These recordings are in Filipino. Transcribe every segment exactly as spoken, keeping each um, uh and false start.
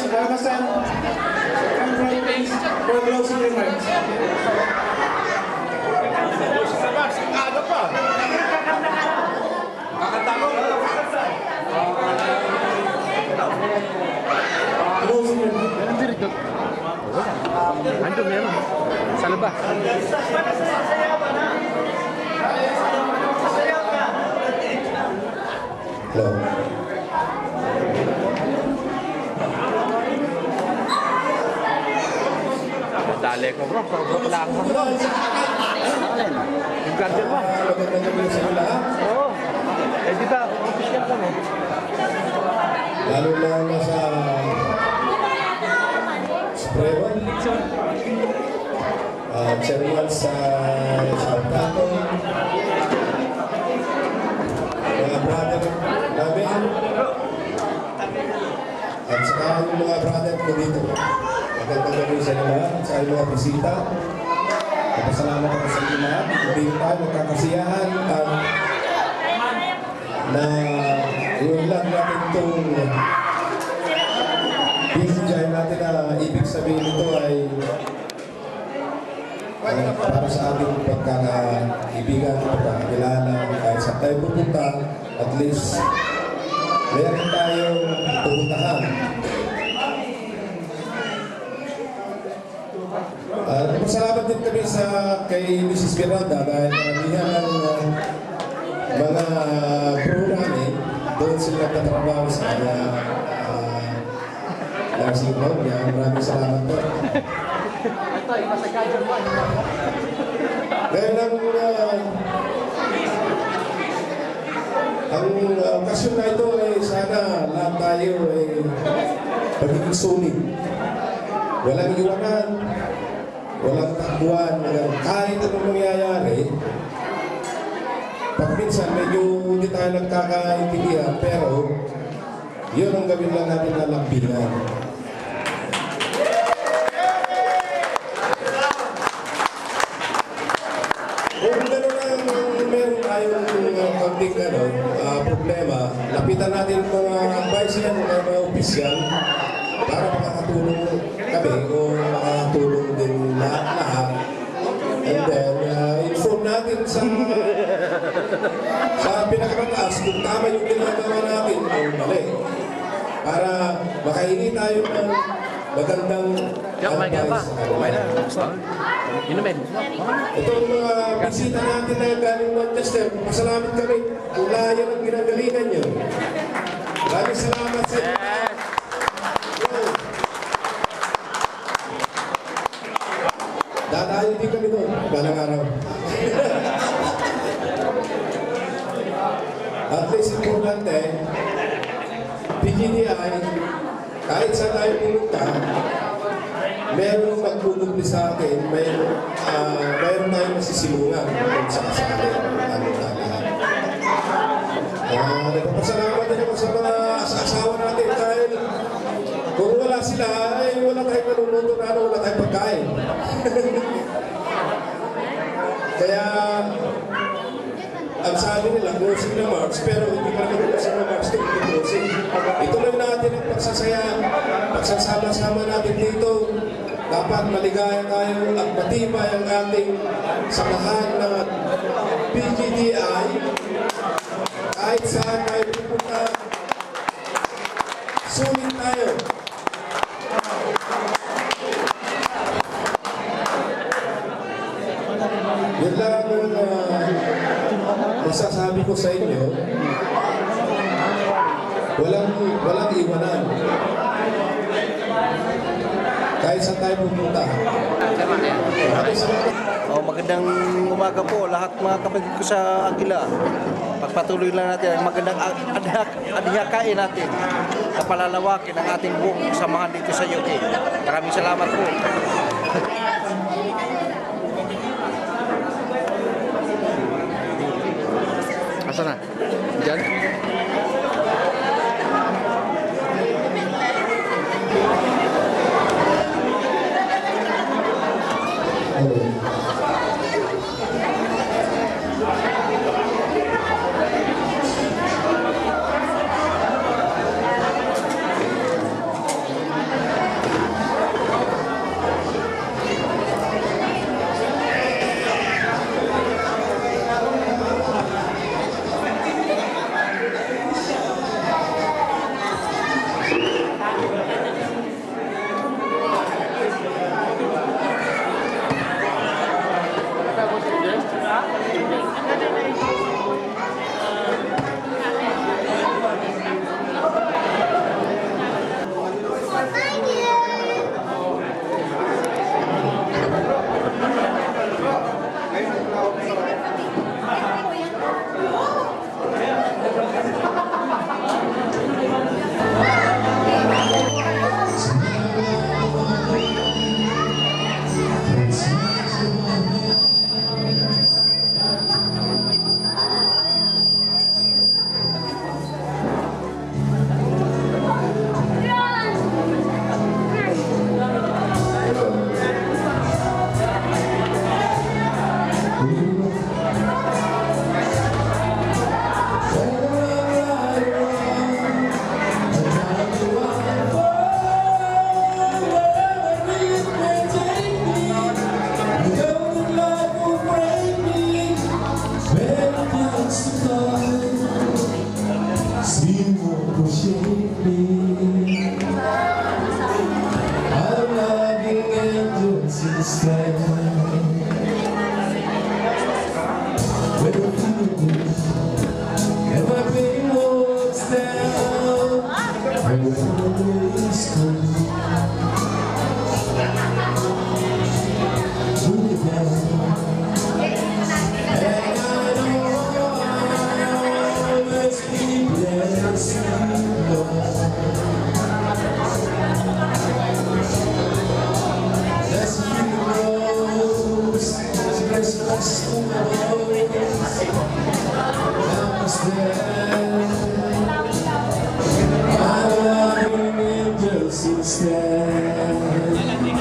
Kamasan, come from please for closing remarks. Ano pa? Kakatako. Closing remarks. Meron dito. Andun meron. Sa labas. Hello. Dali ko bro, bro, bro lang bro. Yung guardian mo. Magandang gabi sa inyo lahat. Oo. Eh di ba, official ka mo? Lalo na sa Sprewan, uh, chairman sa South Tato, mga brother namin, at saka yung mga brother ko dito. Magandang gabi sa inyo lahat, sa inyo mga bisita. Napasalamat ako sa inyo lahat. Hindi tayo magkakasiyahan at na iulat natin itong bigay natin na ibig sabihin nito ay uh, para sa ating pagkakaibigan, pagkakakilala, kahit sa tayo pupunta, at least meron tayong pupuntahan. Uh, Salamat din kami sa kay Missus Miranda dahil maramihan ng uh, mga crew namin doon sila nagtatrabaho sa kanya uh, nursing home niya. Maraming salamat po. Ito, iba sa guardian mo. Dahil ang uh, ang uh, okasyon na ito ay sana lahat tayo ay pagiging sulit. Walang iwanan, walang takbuhan, walang kahit anong mangyayari. Pag minsan medyo hindi tayo nagkakaintindihan, pero yun ang gawin lang natin na lambingan. Kung gano'n ang meron tayong uh, konting ano, uh, problema, lapitan natin mga advisor, mga mga opisyal, para makakatulong kami o makakatulong din lahat-lahat. And then, uh, inform natin sa sa pinakamataas kung tama yung ginagawa natin o mali. Para makahingi tayo ng magandang advice. Itong mga bisita natin na galing Manchester, masalamat kami kung layan ang ginagalingan nyo. Maraming salamat sa inyo. Dadayo din kami doon, balang araw. At least importante, P G D I, kahit saan tayo pumunta, meron magpupugli sa akin, mayroon uh, mayroon tayong masisilungan kung sa kasali. Ano na lahat. Uh, nagpapasalamat din ako sa mga asawa natin dahil kung wala sila, ay wala tayong manuluto na ano, wala tayong pagkain. Kaya, ang sabi nila, closing na March, pero hindi pa naman closing na March ito, closing. Ituloy natin ang pagsasaya, pagsasama-sama natin dito. Dapat maligaya tayo at matibay ang ating samahan ng P G D I. Kahit saan tayo pupunta, sulit tayo. Yun lang ang uh, masasabi ko sa inyo. Walang, walang iwanan. Kahit saan tayo pupunta. Oh, magandang umaga po lahat mga kapatid ko sa Aquila. Pagpatuloy lang natin ang magandang adhikain natin sa palalawakin ng ating buong samahan dito sa U K. Maraming salamat po. Asa na? Diyan? stand. When the feelings and my pain walks down, I will always come. Truly down. And I know I'll always be blessed, Lord. As the rose, as the stars, I'm stand. My loving angels instead.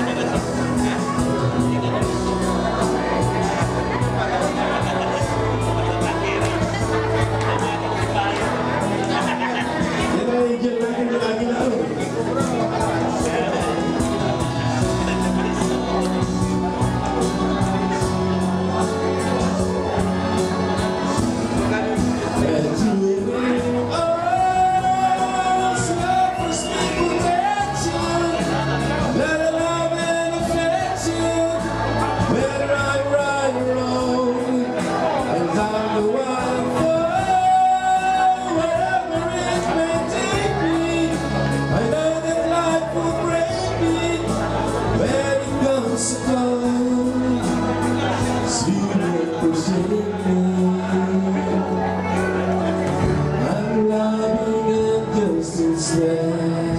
I'm loving angels instead.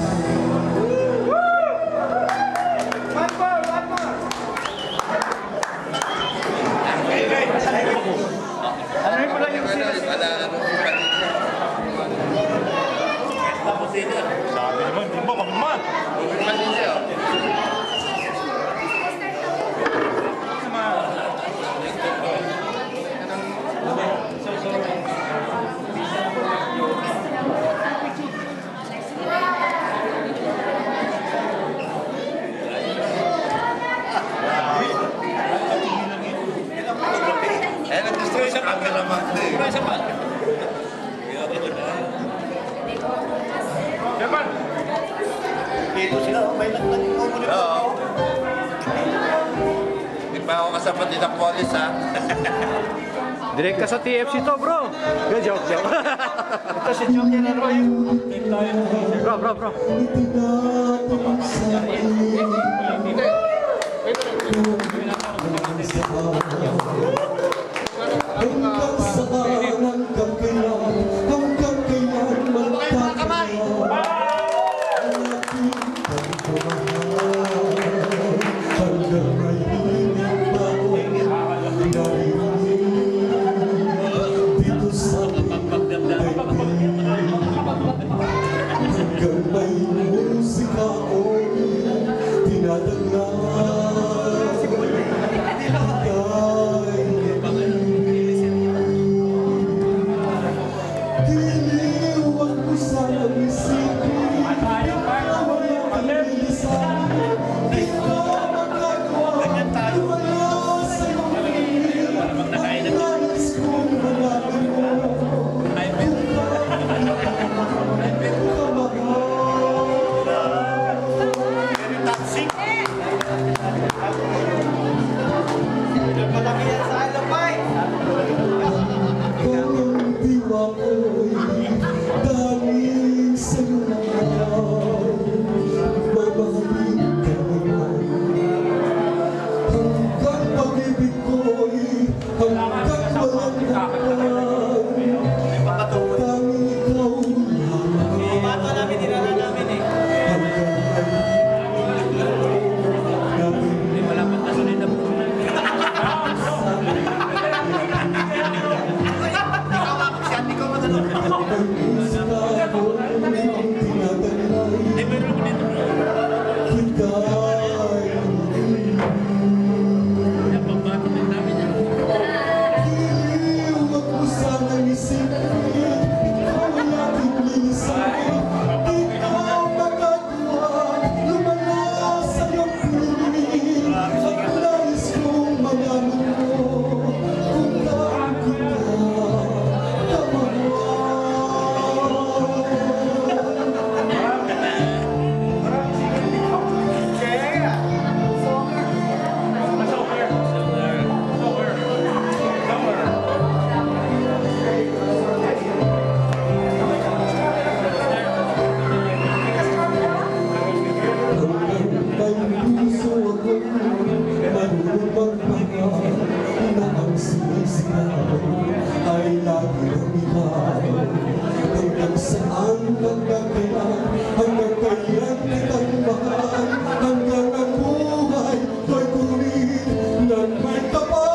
Ano mo lang yung series? Sabi naman, di ba, magman? Eh, nag-destroy sa camera man. Destroy sa pa. Japan! Dito sila, may nagtagong. Oo. Hindi pa ako kasama din ng polis, ha? Direct ka sa T F C to, bro. Good joke, joke. Ito si Joker na Roy. Bro, bro, bro. Hanggang sa hanggang kailan, hanggang kailan magtatagal ang ating pagmamahal. Hanggang ngayon ang bawat naririnig dito sa ating daigdig. Hanggang may musika ko'y tinadaglag. Taxi! may puso ako marunong magmahal na ang sinisigaw ay lagi ng ikaw. Hanggang saan magkakailan, hanggang kailan kitang mahal, hanggang ang buhay ko'y kunin ng may kapal.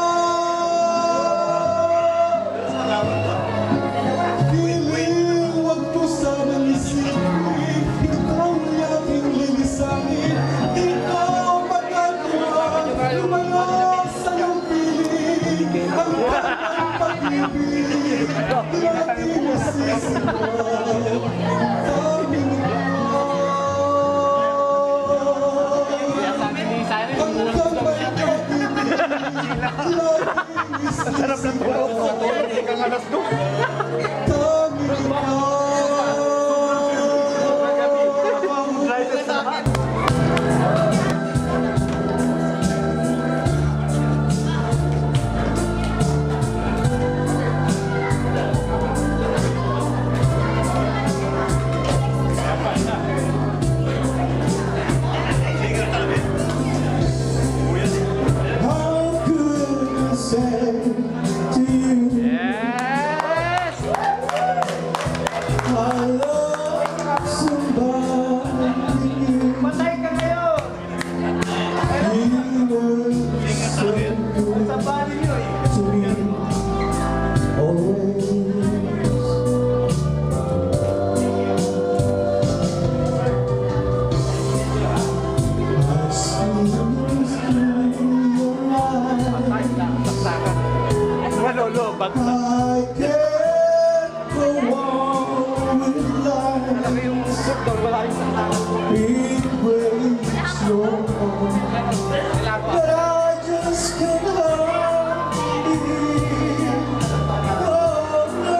Piling wag mo sanang isipin, ikaw ang aking lilisanin. Di ko magagawa lumayo sa iyong piling. Ang kanyang pag-ibig lagi nasisigaw. Tanging ikaw hanggang may pag-ibig laging isisigaw. How could I say to you, Yes! I love somebody new? Patay ka ngayon! You were so good Sa bali nyo eh. to me always. I see through your eyes. Patay lang, saksakan. Malolo, bagsak. I can't go on with life. Malaki yung doon, wala yung saksakan. It breaks your heart, but I just can't hide it. Oh no,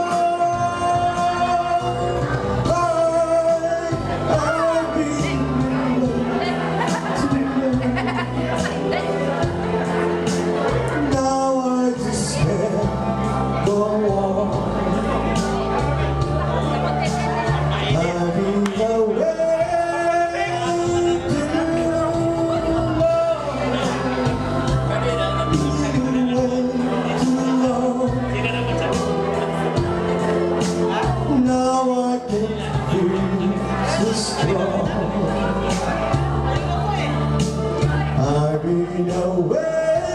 I, I've been now I just can't go on. Having a way to love, even way too long. Now I can feel so strong. I've been away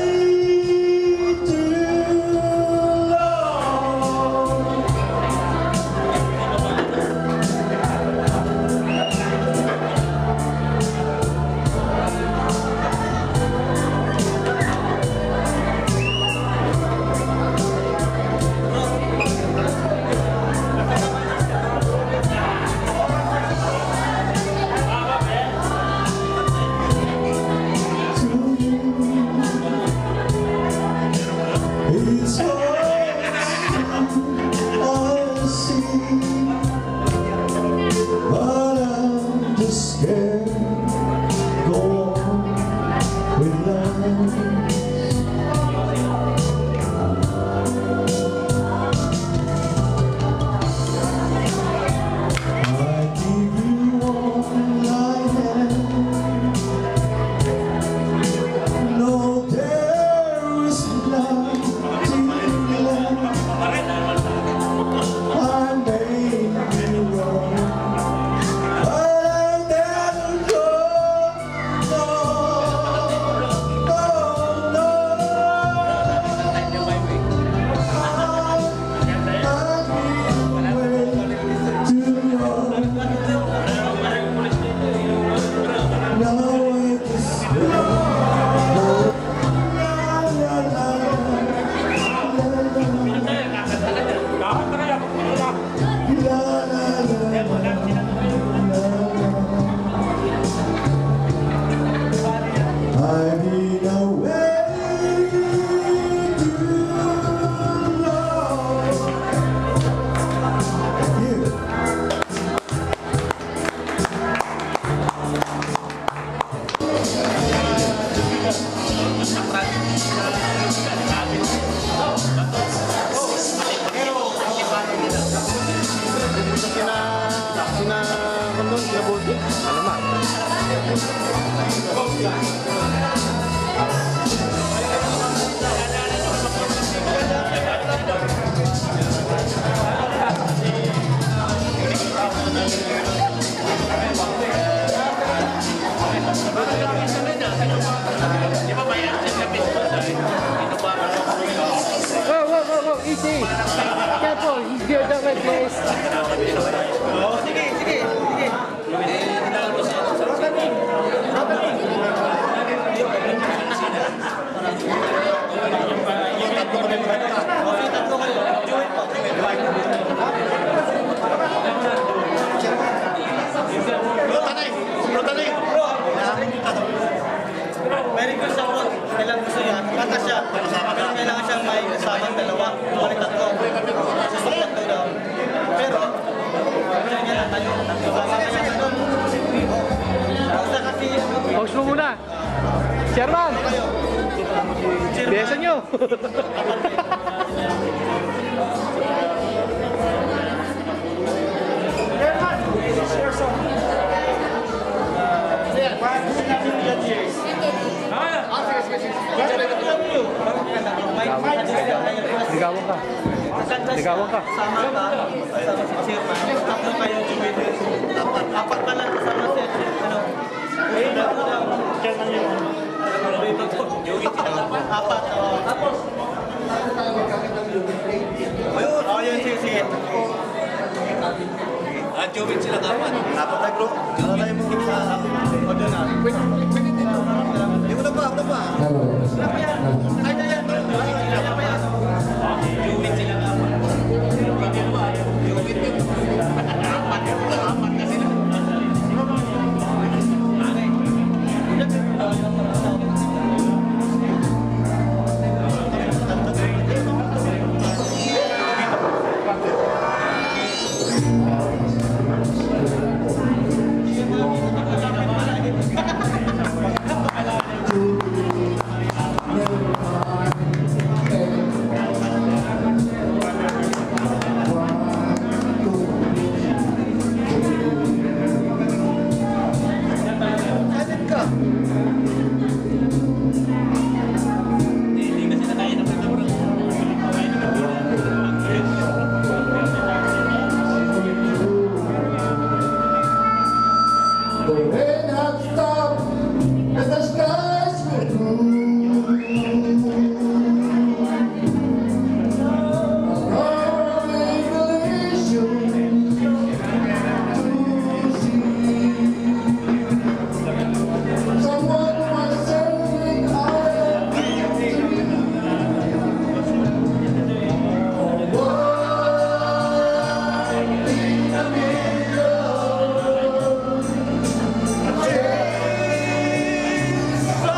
too long. It's hard I see, but I'm just scared. Go on with life. I give you all I have. No, there is nothing left. I may be wrong, but I never go. No, no, no. I've been way too long. Di ba may answer na pistol dahil? Ito ba? Whoa, whoa, whoa, whoa, easy. Careful, he's good that way, please. Sige, sige, sige. Very good sa bro. Kailangan gusto niya. Kata siya. Pero kailangan siyang may kasamang dalawa. Balik tatlo. Sa tatlo daw. Pero, kaya niya lang tayo. Kasama ka siya doon. Basta kasi, Pause mo muna. Chairman! Besa nyo! Ligawan ka. Ligawan ka. sama ka. Sama si chairman. Tatlo kayo jumili. Apat. Apat pala kasama si ano. Wait, tatlo daw. Chairman yun. Wait, tatlo. Apat. Tapos. Ayun. Oh, yun. Sige, sige. Ah, Jovit sila dapat. Apat na bro. Ano tayo mo sa o doon na. Pwede, pwede dito. Hindi mo na pa, ano pa? Sila pa yan. Ay, na yan. Sila pa yan. Jovit sila dapat. Jovit yun. Apat yun. Apat na sila. The rain has stopped and the skies will blue. A revelation to see. Someone was saying I am free. Oh, what in the middle.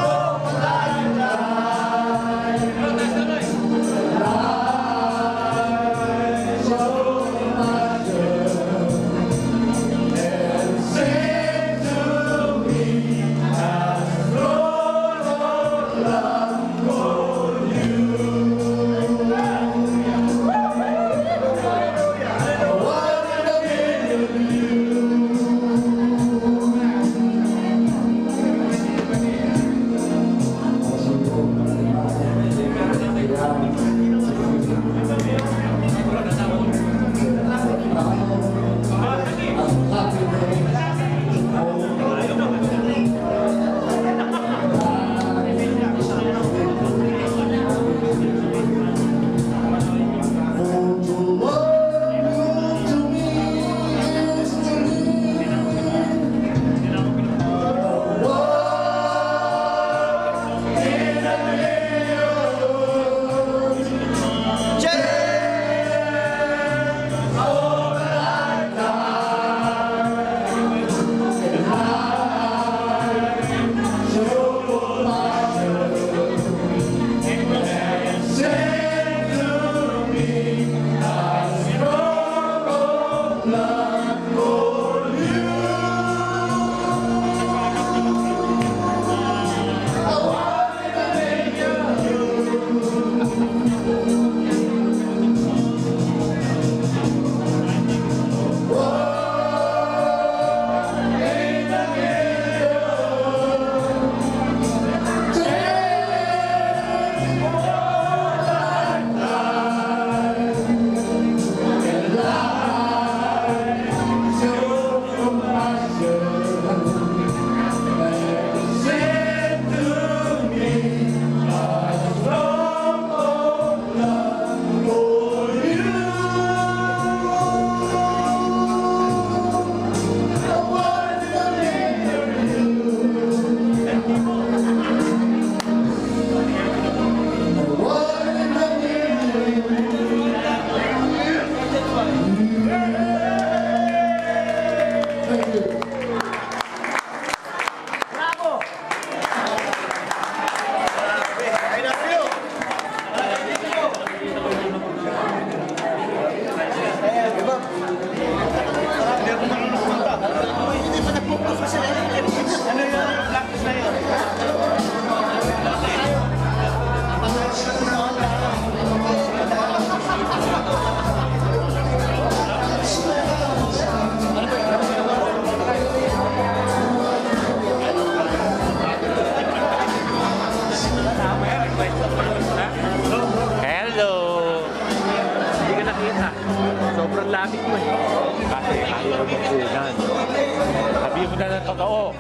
Oo.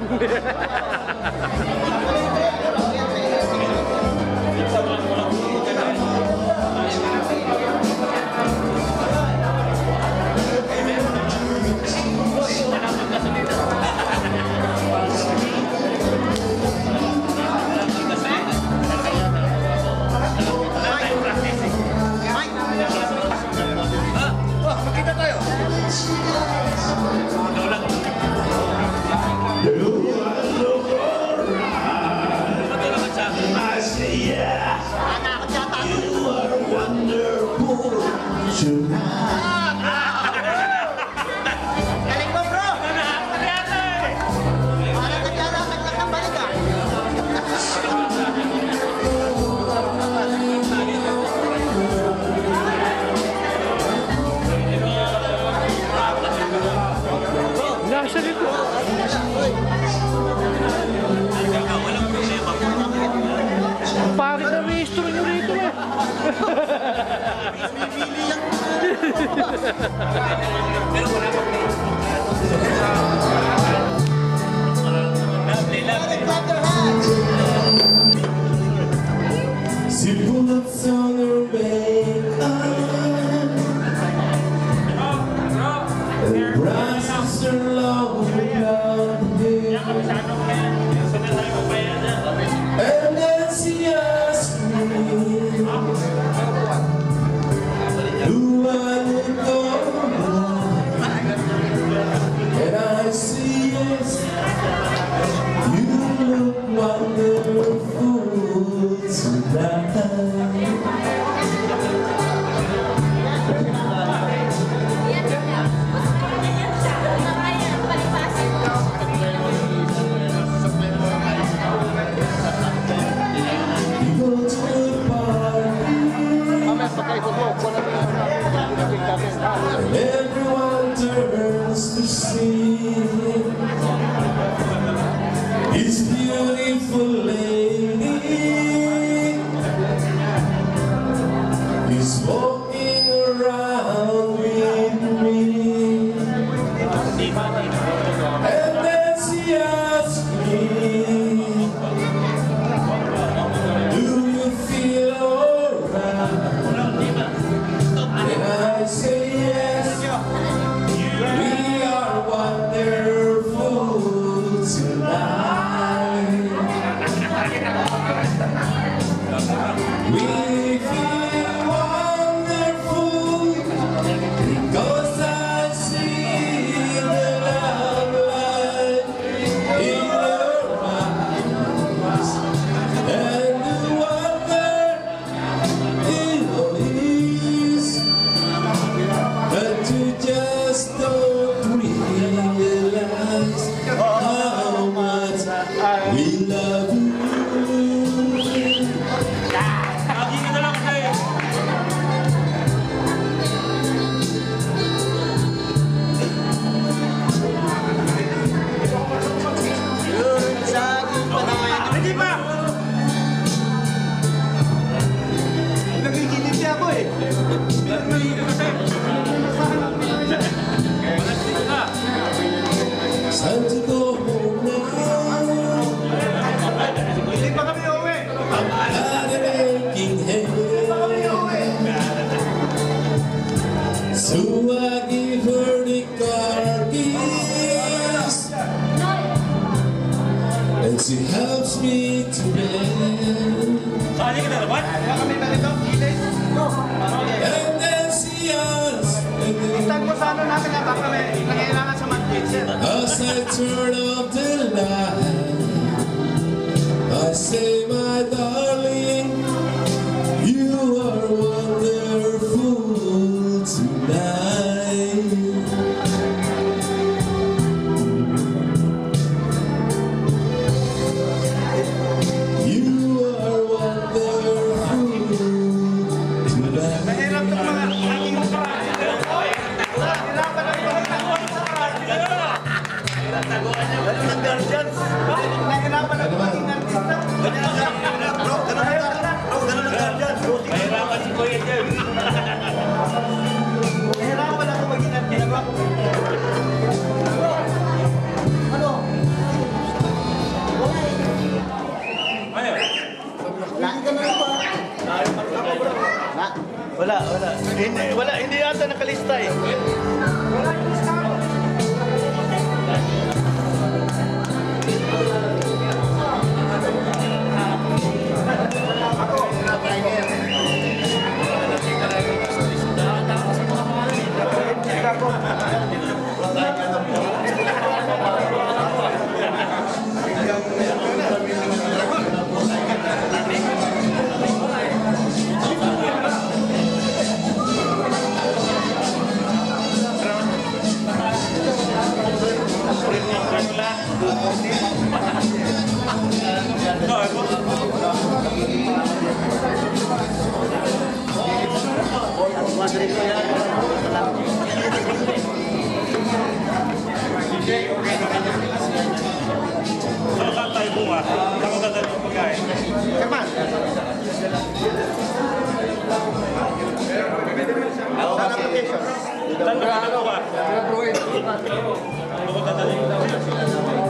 Galing mo, bro! Parang naglalakad lang ng balik, ah. Nasa dito. Pangit na registro nyo rito eh. Si bullets on her makeup and rises her long blonde hair, and then she asks me, do I look alright? And I say yes, you look wonderful tonight. Everyone turns to see this beautiful lady is walking around with me, and then she asks me, do you feel alright? And I say yes, we are wonderful tonight. We feel wonderful because I see the love light in your eyes, and the wonder in all is that you just don't realize how much we love you. Nagigilid niya ako eh. It's time to go home now. Hindi pa kami uwi. I'm not making hay, so I give her the car keys, and she helps me to bed. Saan ka na naman? Kaya kami na ito. Gilid. And then she asks me, Tag mo sa ano natin na baka may nangailangan sa manpit, sir. as I turn off the light, I say, my darling, you are wonderful tonight. You are wonderful tonight. Mahirap ng mga aking paraan. Hirapan ang mga ganun ang guardians. Nahirapan ang maging artista. Bro, ganun ang Bro, ganun ang guardians. Mahirapan si Kuya Jeff. Nahirapan ako maging artista. Ano? Hindi, wala, hindi yata nakalista eh. Saan saan tayo bukas? Saan ko dadalhin yung pagkain? Saan ka dadalhin bukas? Saan ko dadalhin?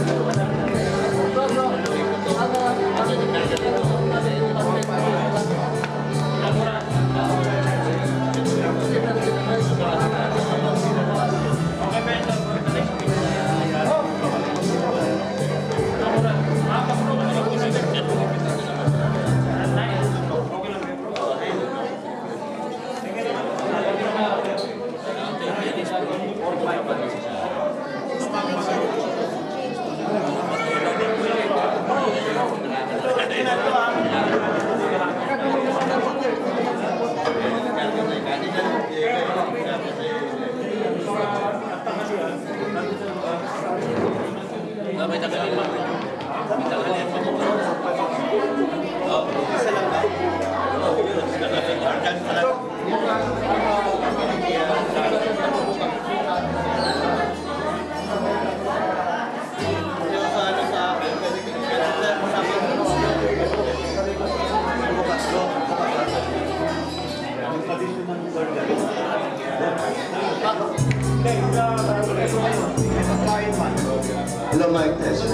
Hello, Mike Tess.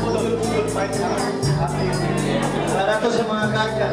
Para to sa mga kanya.